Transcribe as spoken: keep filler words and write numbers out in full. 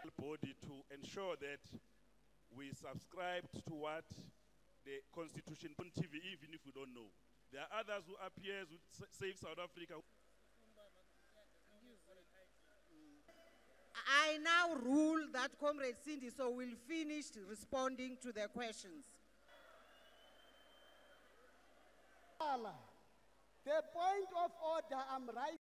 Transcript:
body to ensure that we subscribe to what the Constitution on T V, even if we don't know. There are others who appear with Save South Africa. I now rule that Comrade Sindiso will finish responding to the questions. The point of order, I'm right.